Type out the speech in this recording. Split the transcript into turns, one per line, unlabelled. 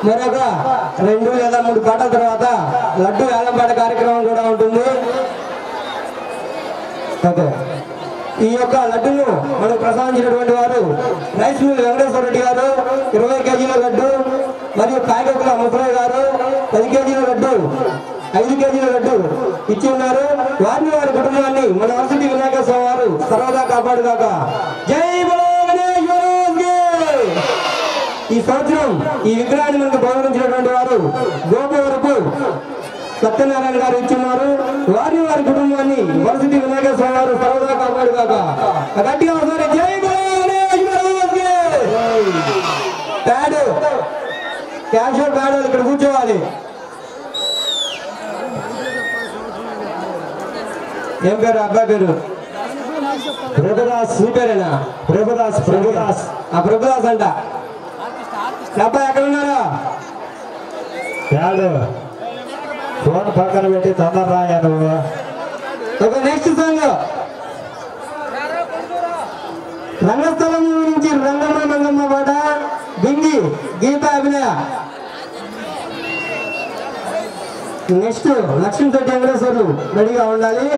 మరొక 2 లేదా 3 పాటల తర్వాత లడ్డు వేలంపాట కార్యక్రమం కూడా ఉంటుంది. ఓకే, ఈ యొక్క లడ్డును మనకు ప్రసాదించినటువంటి వారు రైస్ మిల్ వెంకటేశ్వర రెడ్డి గారు 20 కేజీల లడ్డు, మరియు కాయగొక్కల ముసలయ్య గారు 10 కేజీల లడ్డు, 5 కేజీల లడ్డు ఇచ్చి ఉన్నారు. వారిని వారి కుటుంబాన్ని మన వరసిటీ వినాయక స్వామి వారు సర్వదా కాపాడుగాక. జై బలో గణేశ్వరునికి. ఈ సంవత్సరం ఈ విగ్రహాన్ని మనకు బహుకరించినటువంటి వారు గోపవరపు సత్యనారాయణ గారు ఇచ్చున్నారు. వారిని వారి కుటుంబాన్ని వరసిటీ వినాయక స్వామి వారు సర్వదా కాపాడుగాక. గట్టిగా ఒకసారి జై బలో గణేశ్వరునికి. ప్యాడ్ క్యాషియర్ ప్యాడ్ ఇక్కడ కూర్చోవాలి. ఏం పేరు అబ్బాయి పేరు? ప్రభుదాస్. మీ పేరేనా? ప్రభుదాస్. ప్రభుదాస్. ఆ ప్రభుదాస్ అంట. అబ్బాయి ఎక్కడ ఉన్నారా?
ఫోన్ పక్కన పెట్టి తొందర రాయా నువ్వు.
ఒక నెక్స్ట్ సాంగ్ రంగస్థలం నుంచి రంగమ్మ మంగమ్మ పాట బింగి గీత అభినయ. నెక్స్ట్ లక్ష్మీ శెట్టి వెంకటేశ్వర్లు రెడీగా ఉండాలి.